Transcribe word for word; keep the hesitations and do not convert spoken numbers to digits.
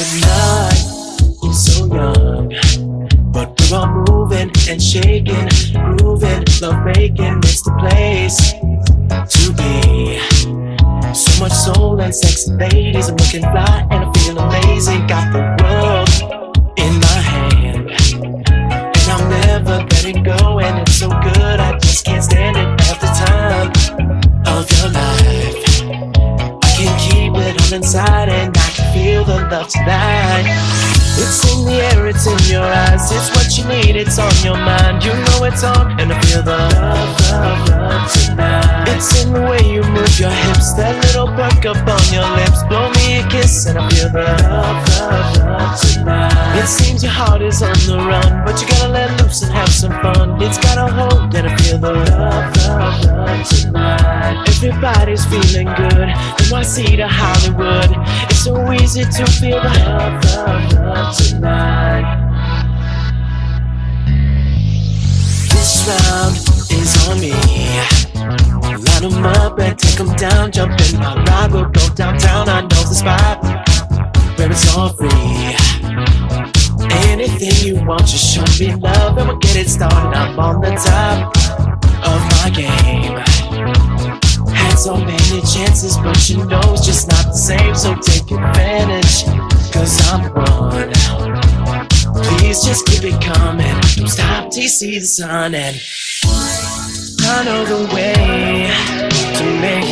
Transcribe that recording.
the night is so young, but we're all moving and shaking, grooving, love making. It's the place to be. So much soul and sexy ladies. I'm looking fly and I'm feeling amazing. Got the world in my hand, and I'll never let it go. And it's so good, I just can't stand it. Half the time of your life, I can keep it all inside, and I can feel the love tonight. It's in the air, it's in your eyes, it's what you need, it's on your mind. You know it's on, and I feel the love, love, love tonight. It's in the way you move your hips, that little perk up on your lips. Blow me a kiss, and I feel the love, love, love tonight. It seems your heart is on the run, but you gotta let loose and have some fun. It's got a hold, and I feel the love, love, love tonight. Everybody's feeling good, N Y C to Hollywood. It's so easy to feel the love, love, love tonight. This round is on me. Line them up and take them down. Jump in my ride, we'll go downtown. I know the spot where it's all free. Anything you want, just show me love and we'll get it started. I'm on the top of my game. Had so many chances, but you know it's just not the same. So take advantage, cause I'm one. Please just keep it coming. Don't stop till you see the sun. And I know the way to make